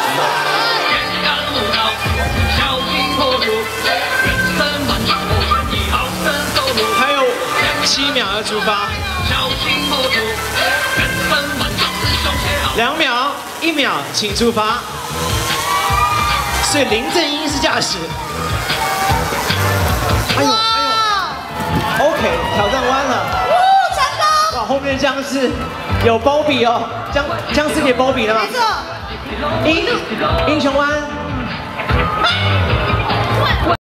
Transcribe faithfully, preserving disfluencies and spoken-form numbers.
还有七秒要出发。两秒，一秒，请出发。所以林正英是驾驶。哎呦哎呦 ，OK， 挑战弯了。 成功！ 哇，后面僵尸有包比哦，僵僵尸给包比了吗？ 没错。 英英雄湾。